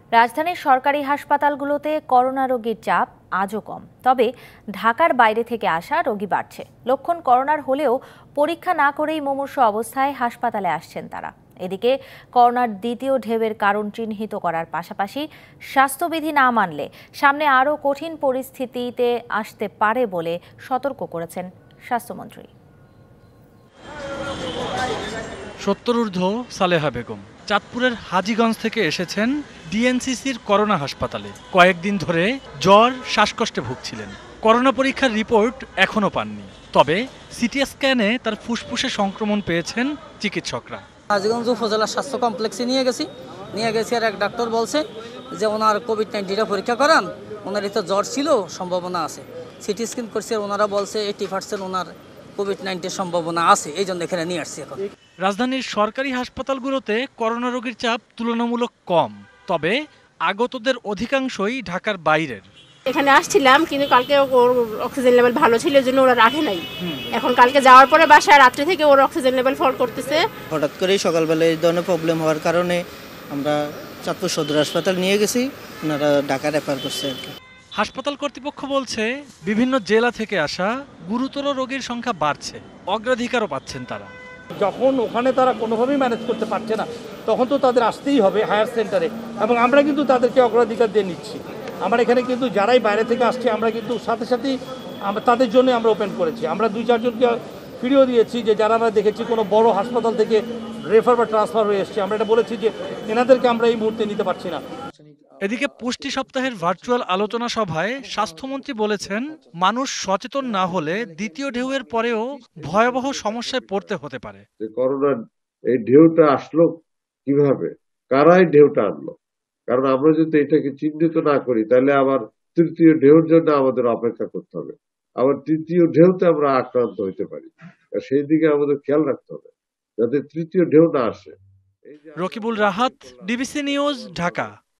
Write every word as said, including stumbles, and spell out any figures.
রাজধানীর সরকারি হাসপাতালগুলোতে করোনা রোগীর চাপ আজও কম, তবে ঢাকার বাইরে থেকে আসা রোগী বাড়ছে। লক্ষণ করোনার হলেও পরীক্ষা না করেই মুমূর্ষু অবস্থায় হাসপাতালে আসছেন তারা। এদিকে করোনার দ্বিতীয় ঢেউয়ের কারণ চিহ্নিত করার পাশাপাশি স্বাস্থ্যবিধি না মানলে সামনে আরও কঠিন পরিস্থিতিতে আসতে পারে বলে সতর্ক করেছেন স্বাস্থ্যমন্ত্রী। সত্তরঊর্ধ্ব সালেহা বেগম চাঁদপুরের হাজীগঞ্জ থেকে এসেছেন ডিএনসিসির করোনা হাসপাতালে। কয়েকদিন ধরে জ্বর, শ্বাসকষ্টে ভুগছিলেন। করোনা পরীক্ষার রিপোর্ট এখনো পাননি, তবে সিটি স্ক্যানে তার ফুসফুসে সংক্রমণ পেয়েছেন চিকিৎসকরা। হাজীগঞ্জ উপজেলা স্বাস্থ্য কমপ্লেক্সে নিয়ে গেছি নিয়ে গেছি আর এক ডাক্তার বলছে যে ওনার কোভিড নাইন্টিনটা পরীক্ষা করান, ওনার তো জ্বর ছিল, সম্ভাবনা আছে। সিটি স্ক্যান করছে, ওনারা বলছে এইটি পার্সেন্ট ওনার কোভিড নাইন্টিন সম্ভাবনা আছে, এই জন্য এখানে নিয়ে আসছি। এখন রাজধানীর সরকারি হাসপাতালগুলোতে করোনা রোগীর চাপ তুলনামূলক কম, তবে আগতদের অধিকাংশই ঢাকার বাইরের। এখানে আসছিলাম, কিন্তু কালকে ওর অক্সিজেন লেভেল ভালো ছিল, এর জন্য ওরা রাখে নাই। এখন কালকে যাওয়ার পরে বাসায় রাত্রে থেকে ওর অক্সিজেন লেভেল ফল করতেছে। হঠাৎ করেই সকালবেলা এই ধরনের প্রবলেম হওয়ার কারণে আমরা চাঁদপুর সদর হাসপাতাল নিয়ে গেছি, ওনারা ঢাকা রেফার করছে আর কি। হাসপাতাল কর্তৃপক্ষ বলছে বিভিন্ন জেলা থেকে আসা গুরুতর রোগীর সংখ্যা বাড়ছে, অগ্রাধিকারও পাচ্ছেন তারা। যখন ওখানে তারা কোনোভাবেই ম্যানেজ করতে পারছে না, তখন তো তাদের আসতেই হবে হায়ার সেন্টারে, এবং আমরা কিন্তু তাদেরকে অগ্রাধিকার দিয়ে নিচ্ছি। আমরা এখানে কিন্তু যারাই বাইরে থেকে আসছে, আমরা কিন্তু সাথে সাথেই আমরা তাদের জন্য আমরা ওপেন করেছি। আমরা দুই চারজনকে ফিরিয়ে দিয়েছি যে যারা আমরা দেখেছি কোনো বড় হাসপাতাল থেকে রেফার বা ট্রান্সফার হয়ে এসছে, আমরা এটা বলেছি যে এনাদেরকে আমরা এই মুহূর্তে নিতে পারছি না। এদিকে পুষ্টি সপ্তাহের ভার্চুয়াল আলোচনা সভায় স্বাস্থ্যমন্ত্রী বলেছেন, মানুষ সচেতন না হলে দ্বিতীয় ঢেউয়ের পরেও ভয়াবহ সমস্যায় পড়তে হতে পারে। করোনার এই ঢেউটা আসলো কিভাবে, কারাই ঢেউটা আনলো? কারণ আমরা যদি এটাকে চিহ্নিত না করি, তাহলে আবার তৃতীয় ঢেউর জন্য আমাদের অপেক্ষা করতে হবে। আবার তৃতীয় ঢেউতে আমরা আক্রান্ত হইতে পারি, সেই দিকে আমাদের খেয়াল রাখতে হবে যাতে তৃতীয় ঢেউ না আসে। Rakibul Rahat, DBC news, Dhaka.